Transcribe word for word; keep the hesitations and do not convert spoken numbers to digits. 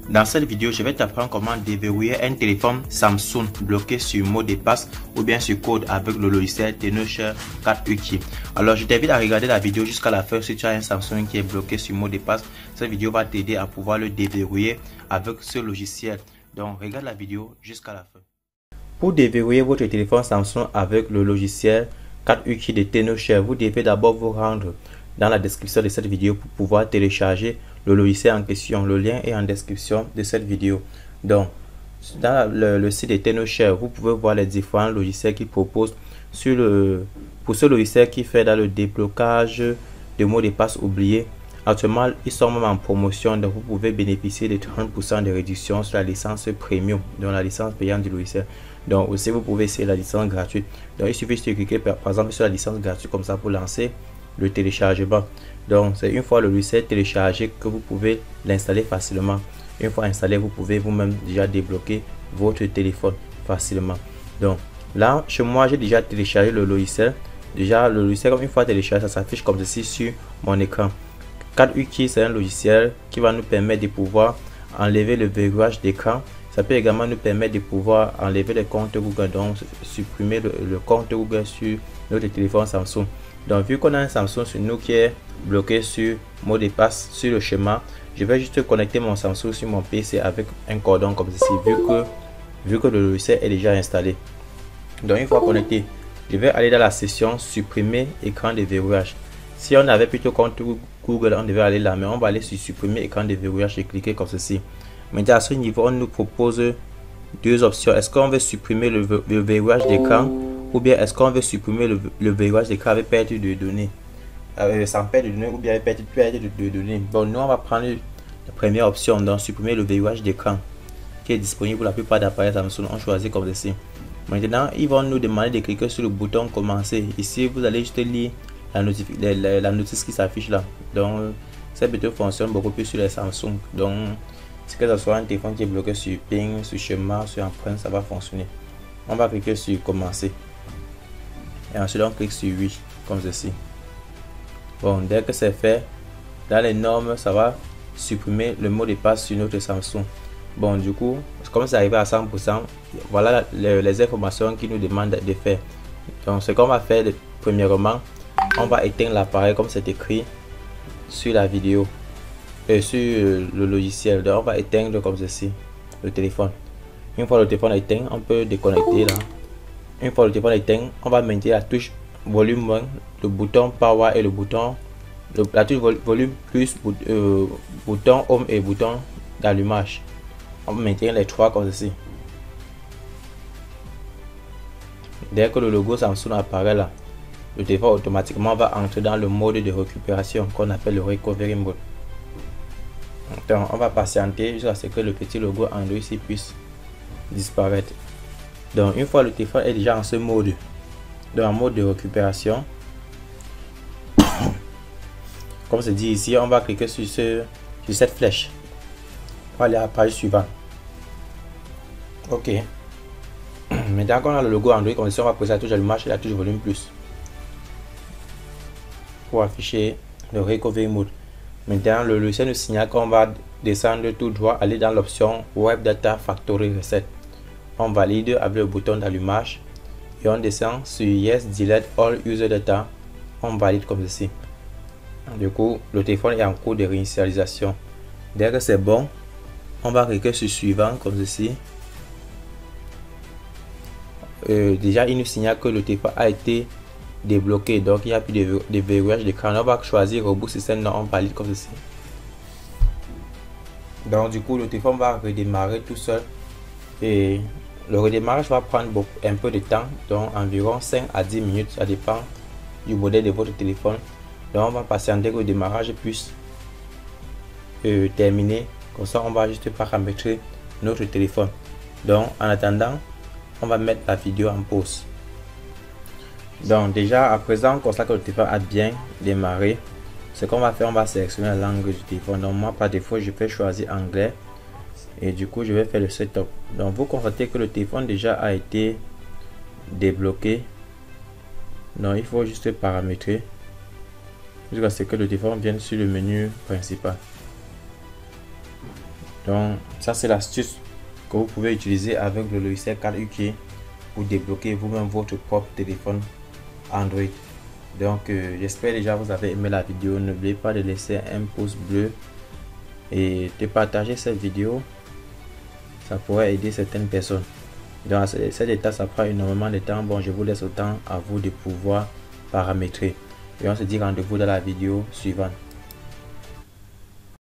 Dans cette vidéo, je vais t'apprendre comment déverrouiller un téléphone Samsung bloqué sur mot de passe ou bien sur code avec le logiciel TenorShare quatre U K. Alors, je t'invite à regarder la vidéo jusqu'à la fin si tu as un Samsung qui est bloqué sur mot de passe. Cette vidéo va t'aider à pouvoir le déverrouiller avec ce logiciel. Donc, regarde la vidéo jusqu'à la fin. Pour déverrouiller votre téléphone Samsung avec le logiciel quatre U K de TenorShare, vous devez d'abord vous rendre dans la description de cette vidéo pour pouvoir télécharger le logiciel en question. Le lien est en description de cette vidéo. Donc, dans le, le site de TenorShare, vous pouvez voir les différents logiciels qu'ils proposent. Sur le, pour ce logiciel qui fait dans le déblocage de mots de passe oubliés, actuellement, ils sont même en promotion. Donc, vous pouvez bénéficier de trente pour cent de réduction sur la licence premium, donc la licence payante du logiciel. Donc, aussi, vous pouvez essayer la licence gratuite. Donc, il suffit de cliquer par, par exemple sur la licence gratuite comme ça pour lancer le téléchargement. Donc, c'est une fois le logiciel téléchargé que vous pouvez l'installer facilement. Une fois installé, vous pouvez vous-même déjà débloquer votre téléphone facilement. Donc, là, chez moi, j'ai déjà téléchargé le logiciel. Déjà, le logiciel, une fois téléchargé, ça s'affiche comme ceci sur mon écran. quatre U K, c'est un logiciel qui va nous permettre de pouvoir enlever le verrouillage d'écran. Ça peut également nous permettre de pouvoir enlever les comptes Google, donc supprimer le, le compte Google sur notre téléphone Samsung. Donc, vu qu'on a un Samsung sur nous qui est bloqué sur mot de passe sur le schéma, je vais juste connecter mon Samsung sur mon P C avec un cordon comme ceci, vu que, vu que le logiciel est déjà installé. Donc, une fois connecté, je vais aller dans la section supprimer écran de verrouillage. Si on avait plutôt compte Google, on devait aller là, mais on va aller sur supprimer écran de verrouillage et cliquer comme ceci. Maintenant, à ce niveau, on nous propose deux options. Est-ce qu'on veut supprimer le, le verrouillage d'écran ou bien est-ce qu'on veut supprimer le, le verrouillage d'écran avec perte de données, euh, sans perte de données ou bien avec perte, perte de, de données. Bon, nous on va prendre la première option, donc supprimer le verrouillage d'écran qui est disponible pour la plupart d'appareils Samsung. On choisit comme ceci. Maintenant, ils vont nous demander de cliquer sur le bouton commencer. Ici, vous allez juste lire la, la, la, la notice qui s'affiche là. Donc, cette méthode fonctionne beaucoup plus sur les Samsung. Donc, si que ce soit un téléphone qui est bloqué sur ping, sur schéma, sur empreinte, ça va fonctionner. On va cliquer sur commencer. Et ensuite on clique sur oui comme ceci. Bon, dès que c'est fait, dans les normes, ça va supprimer le mot de passe sur notre Samsung. Bon, du coup, comme c'est arrivé à cent pour cent, voilà les, les informations qui nous demandent de faire. Donc, ce qu'on va faire, premièrement, on va éteindre l'appareil comme c'est écrit sur la vidéo et sur le logiciel. Donc, on va éteindre comme ceci le téléphone. Une fois le téléphone éteint, on peut déconnecter là. Une fois le téléphone éteint, on va maintenir la touche volume, le bouton power et le bouton, le, la touche volume plus euh, bouton home et bouton d'allumage. On va maintenir les trois comme ceci. Dès que le logo Samsung apparaît là, le téléphone automatiquement va entrer dans le mode de récupération qu'on appelle le recovery mode. Donc, on va patienter jusqu'à ce que le petit logo Android ici puisse disparaître. Donc, une fois le téléphone est déjà en ce mode, dans le mode de récupération, comme c'est dit ici, on va cliquer sur, ce, sur cette flèche pour aller à la page suivante. Ok. Maintenant qu'on a le logo Android, comme ça, on va poser la touche allumage et la touche volume plus pour afficher le recovery mode. Maintenant, le logiciel nous signale qu'on va descendre tout droit, aller dans l'option Web Data Factory Reset. On valide avec le bouton d'allumage et on descend sur Yes Delete All User Data. On valide comme ceci. Du coup, le téléphone est en cours de réinitialisation. Dès que c'est bon, on va cliquer sur suivant comme ceci. Euh, déjà, il nous signale que le téléphone a été débloqué, donc il n'y a plus de, de verrouillage d'écran. On va choisir Reboot System, on valide comme ceci. Donc, du coup, le téléphone va redémarrer tout seul et le redémarrage va prendre beaucoup, un peu de temps, donc environ cinq à dix minutes, ça dépend du modèle de votre téléphone. Donc on va patienter que le démarrage puisse euh, terminer, comme ça on va juste paramétrer notre téléphone. Donc en attendant, on va mettre la vidéo en pause. Donc déjà à présent, on constate que le téléphone a bien démarré. Ce qu'on va faire, on va sélectionner la langue du téléphone. Donc moi par défaut, je vais choisir anglais. Et du coup, je vais faire le setup. Donc, vous constatez que le téléphone déjà a été débloqué. Donc, il faut juste paramétrer jusqu'à ce que le téléphone vienne sur le menu principal. Donc ça c'est l'astuce que vous pouvez utiliser avec le logiciel quatre U K pour débloquer vous-même votre propre téléphone Android. Donc euh, j'espère déjà vous avez aimé la vidéo. N'oubliez pas de laisser un pouce bleu et de partager cette vidéo, ça pourrait aider certaines personnes. Dans cette étape ça prend énormément de temps. Bon, je vous laisse autant à vous de pouvoir paramétrer et on se dit rendez-vous dans la vidéo suivante.